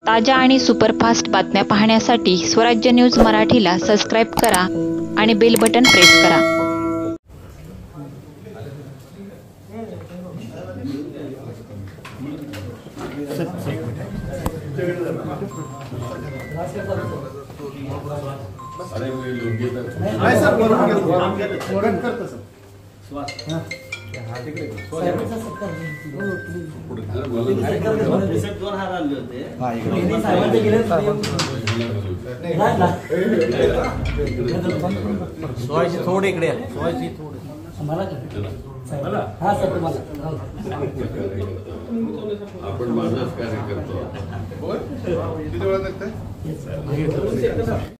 ताज्या आणि सुपरफास्ट बातम्या पाहण्यासाठी स्वराज्य न्यूज मराठीला सबस्क्राईब करा आणि बेल बटन प्रेस करा। थोडे इकडे आपण माझाच कार्य करतो।